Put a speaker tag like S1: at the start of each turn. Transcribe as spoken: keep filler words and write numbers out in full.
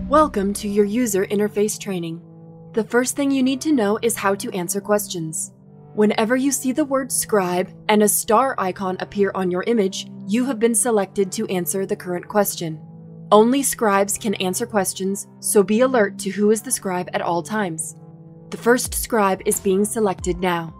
S1: Welcome to your user interface training. The first thing you need to know is how to answer questions. Whenever you see the word scribe and a star icon appear on your image, you have been selected to answer the current question. Only scribes can answer questions, so be alert to who is the scribe at all times. The first scribe is being selected now.